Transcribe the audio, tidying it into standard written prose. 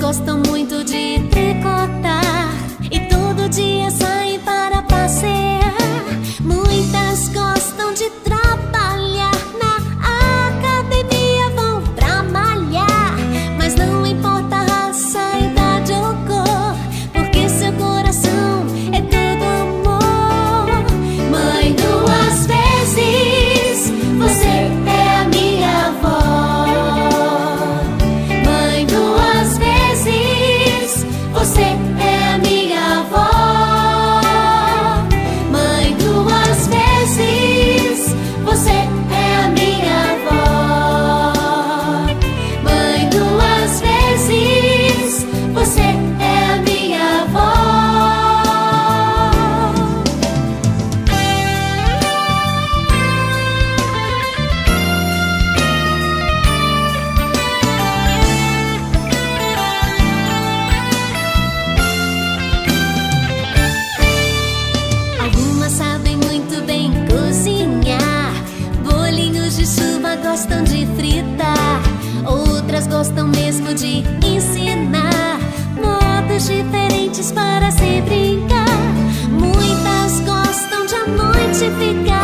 gostam muito de tricotar e todo dia saem para passear. Muitas gostam de trabalhar, na academia vão pra malhar. Mas não importa a raça, idade ou cor, porque seu coração é todo amor. Mãe, duas vezes você é a minha avó. Mãe, duas vezes você é a minha avó. Mãe, duas vezes você é a minha avó. Mãe, duas vezes você é a minha avó. Algumas sabem muito bem cozinhar, bolinhos de chuva gostam de fritar. Outras gostam mesmo de ensinar modos diferentes para se brincar. Muitas gostam de à noite ficar